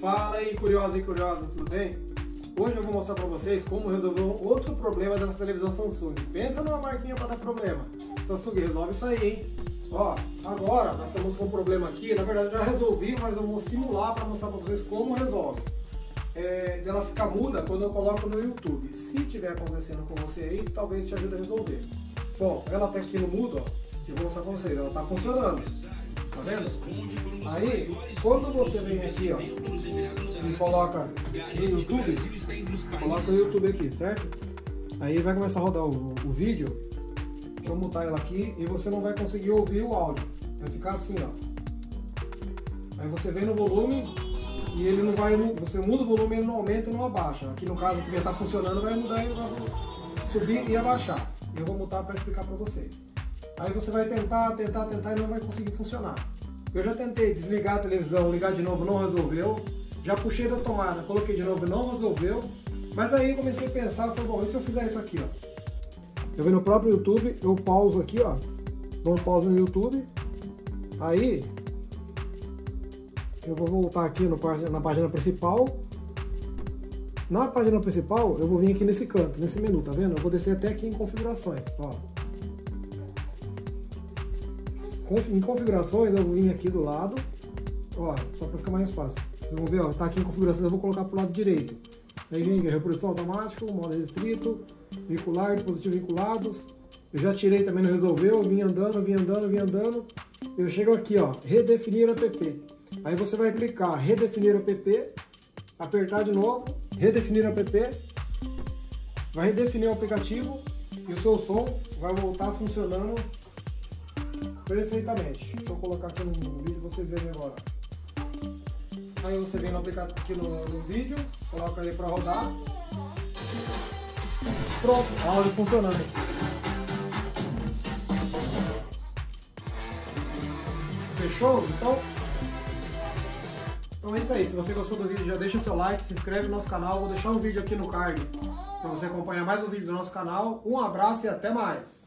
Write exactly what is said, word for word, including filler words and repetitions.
Fala aí, curiosos e curiosas, tudo bem? Hoje eu vou mostrar pra vocês como resolver um outro problema dessa televisão Samsung. Pensa numa marquinha pra dar problema. Samsung, resolve isso aí, hein? Ó, agora nós estamos com um problema aqui. Na verdade eu já resolvi, mas eu vou simular pra mostrar pra vocês como resolve. É, dela ficar muda quando eu coloco no YouTube. Se tiver acontecendo com você aí, talvez te ajude a resolver. Bom, ela tá aqui no mudo, ó. Eu vou mostrar pra vocês, ela tá funcionando. Tá vendo? Aí, quando você vem aqui, ó, e coloca no YouTube, coloca o YouTube aqui, certo? Aí vai começar a rodar o, o vídeo. Deixa eu mutar ela aqui e você não vai conseguir ouvir o áudio. Vai ficar assim, ó. Aí você vem no volume e ele não vai, você muda o volume, ele não aumenta e não abaixa. Aqui no caso, que já está funcionando, vai mudar e vai subir e abaixar. Eu vou mutar para explicar para vocês. Aí você vai tentar, tentar, tentar e não vai conseguir funcionar. Eu já tentei desligar a televisão, ligar de novo, não resolveu. Já puxei da tomada, coloquei de novo e não resolveu. Mas aí eu comecei a pensar, falei, bom, e se eu fizer isso aqui, ó? Eu venho no próprio YouTube, eu pauso aqui, ó. Dou um pause no YouTube. Aí, eu vou voltar aqui no, na página principal. Na página principal, eu vou vir aqui nesse canto, nesse menu, tá vendo? Eu vou descer até aqui em configurações, ó. Em configurações, eu vou vir aqui do lado, ó, só para ficar mais fácil. Vocês vão ver, ó, tá aqui em configurações, eu vou colocar pro lado direito. Aí vem reprodução automática, modo restrito, vincular, dispositivos vinculados. Eu já tirei também, não resolveu, vim andando, vim andando, vim andando. Eu chego aqui, ó, redefinir app. Aí você vai clicar redefinir app, apertar de novo, redefinir app, vai redefinir o aplicativo e o seu som vai voltar funcionando perfeitamente. Deixa eu colocar aqui no vídeo pra vocês verem agora. Aí você vem no aplicativo aqui no, no vídeo, coloca ele para rodar. Pronto, áudio funcionando aqui. Fechou? Então, então é isso aí. Se você gostou do vídeo, já deixa seu like, se inscreve no nosso canal. Vou deixar um vídeo aqui no card para você acompanhar mais um vídeo do nosso canal. Um abraço e até mais!